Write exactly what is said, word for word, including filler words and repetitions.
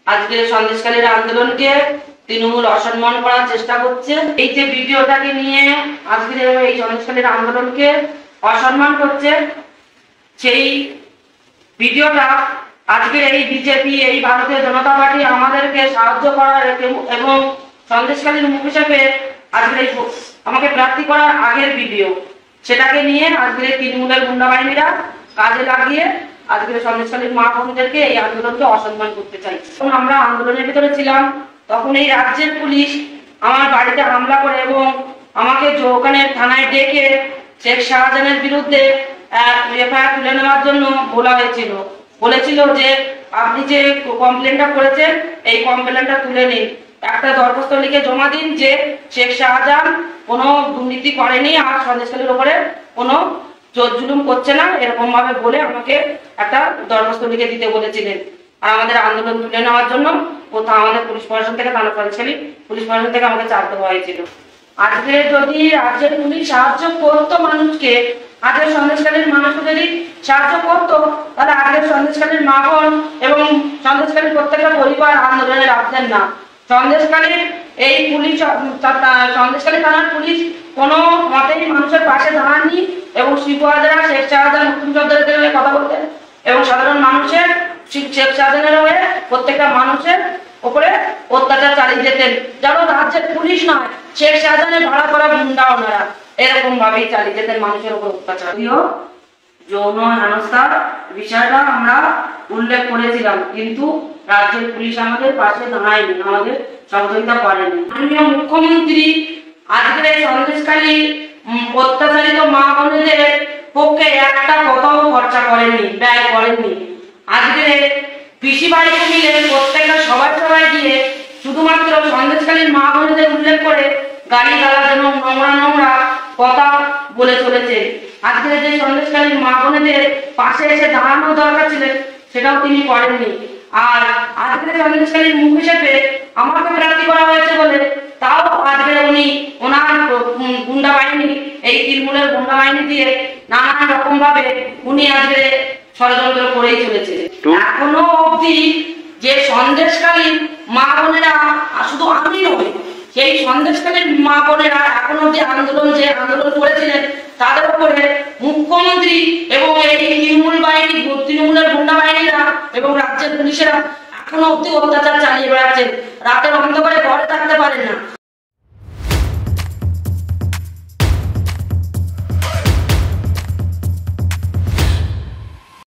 আজকে সন্দেশখালীর আন্দোলনকে তৃণমূল অসম্মান করার চেষ্টা করছে। এই যে ভিডিওটাকে নিয়ে আজকে এই সন্দেশখালীর আন্দোলনকে অসম্মান করছে, সেই ভিডিওটা আজকের এই বিজেপি, এই ভারতীয় জনতা পার্টি আমাদেরকে সাহায্য করার এবং সন্দেশখালীর মুখ হিসেবে আজকের এই আমাকে প্রার্থী করার আগের ভিডিও, সেটাকে নিয়ে আজকের তৃণমূলের গুন্ডা বাহিনীরা কাজে লাগিয়ে আজকের সন্দেশখালীর মা বোনদেরকে এই আন্দোলনকে অসম্মান করতে চাই। যখন আমরা আন্দোলনের ভিতরে ছিলাম তখন এই রাজ্যের পুলিশ আমার বাড়িতে হামলা করে এবং আমাকে ওখানে থানায় ডেকে শেখ শাহজাহানের বিরুদ্ধে এফআইআর তুলে নেওয়ার জন্য বলা হয়েছিল। বলেছিল যে আপনি যে কমপ্লেনটা করেছেন এই কমপ্লেনটা তুলে নিন, একটা দরখাস্ত লিখে জমা দিন যে শেখ শাহজাহান কোনো দুর্নীতি করেনি আর সন্দেশখালীর উপরে কোনো জোর জুলুম করছে না, এরকম ভাবে বলে আমাকে একটা দরখাস্ত লিখে দিতে বলেছিলেন। আর আমাদের আন্দোলন তুলে নেওয়ার জন্য কোথাও আমাদের পুলিশ প্রশাসন থেকে থানা সন্দেশখালী পুলিশ প্রশাসন থেকে আমাকে চাপ দেওয়া হয়েছিল। আজকে যদি রাজ্যের পুলিশ সাহায্য করতো মানুষকে, আজকের সন্দেশখালীর মানুষ যদি সাহায্য করতো, তাহলে আজকের সন্দেশখালীর মা বোন এবং সন্দেশখালীর প্রত্যেকটা পরিবার আন্দোলনে রাখতেন না। সন্দেশখালীর এই পুলিশ, সন্দেশখালী থানার পুলিশ কোনো মতেই মানুষের পাশে দাঁড়াননি এবং শিবহাজারা শেখ শাহজাহান মুক্তিযোদ্ধাদের হয়ে কথা বলতেন এবং সাধারণ মানুষের শেখ শাহজাহানের হয়ে প্রত্যেকটা মানুষের উপরে অত্যাচার চালিয়ে যেতেন। যেন রাজ্যের পুলিশ নয়, শেখ শাহজাহানের ভাড়া করা গুন্ডা ওনারা এরকম ভাবেই চালিয়ে যেতেন মানুষের উপর অত্যাচার। যৌন হেনস্থার বিষয়টা আমরা উল্লেখ করেছিলাম, কিন্তু রাজ্যের পুলিশ আমাদের পাশে দাঁড়ায়নি, আমাদের সহযোগিতা করেনি। মাননীয় মুখ্যমন্ত্রী আজকের এই সন্দেশখালী অত্যাচারিত মা বোনদের পক্ষে একটা কথাও খরচা করেননি, ব্যয় করেননি। আজকে পিসি বাড়িতে মিলে প্রত্যেকটা সবাই সবাই গিয়ে শুধুমাত্র সন্দেশখালীর মা বোনদের উল্লেখ করে গাড়ি গালা যেন নোংরা নোংরা কথা বলে চলেছে। আজকে যে সন্দেশখালীর মা বোনদের পাশে এসে দাঁড়ানো দরকার ছিল সেটাও তিনি করেননি। আর আজকে সন্দেশখালীর মুখ হিসেবে আমাকে প্রার্থী করা হয়েছে বলে তাও আজকে উনি ওনার গুন্ডা বাহিনী, এই তৃণমূলের গুন্ডা বাহিনী দিয়ে নানান রকম ভাবে উনি আজকে ষড়যন্ত্র করেই চলেছে। এখনো অবধি যে সন্দেশখালীর মা বোনেরা, শুধু আমি নয়, সেই সন্দেশখালীর মা বোনেরা এখনো অবধি আন্দোলন যে আন্দোলন করেছিলেন তাদের উপরে মুখ্যমন্ত্রী এবং এই তৃণমূল বাহিনী, তৃণমূলের গুন্ডা বাহিনীরা এবং রাজ্যের পুলিশেরা এখনো অবধি অত্যাচার চালিয়ে বেড়াচ্ছেন। রাতের অন্ধকারে ঘরে থাকতে পারেন না।